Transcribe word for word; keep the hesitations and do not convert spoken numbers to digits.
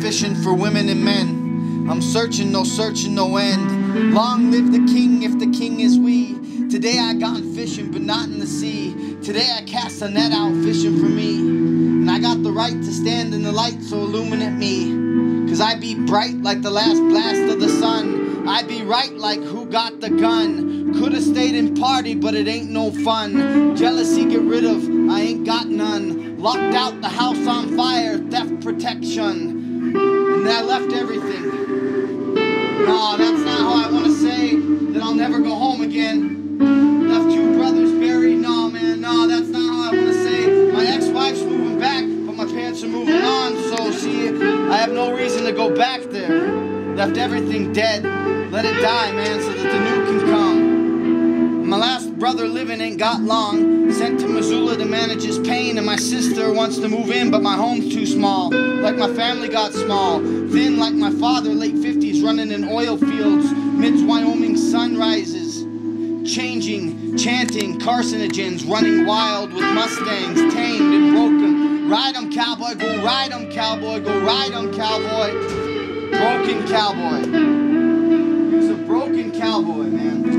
fishing for women and men. I'm searching, no searching, no end. Long live the king if the king is we. Today I gone fishing but not in the sea. Today I cast a net out fishing for me. And I got the right to stand in the light, so illuminate me. Cause I be bright like the last blast of the sun. I be right like who got the gun. Coulda stayed and partied, but it ain't no fun. Jealousy get rid of, I ain't got none. Locked out the house on fire, theft protection. And I left everything. No, that's not how I want to say that I'll never go home again. Left two brothers buried. No, man, no, that's not how I want to say. My ex-wife's moving back, but my parents are moving on. So, see, I have no reason to go back there. Left everything dead. Let it die, man, so that the new can come. My last brother living ain't got long. Sent to Missoula to manage his pain. And my sister wants to move in, but my home's too small. Like my family got small. Thin like my father, late fifties, running in oil fields. Midst Wyoming sunrises. Changing, chanting, carcinogens. Running wild with Mustangs, tamed and broken. Ride 'em, cowboy, go ride 'em, cowboy, go ride 'em, cowboy. Broken cowboy. He's a broken cowboy, man.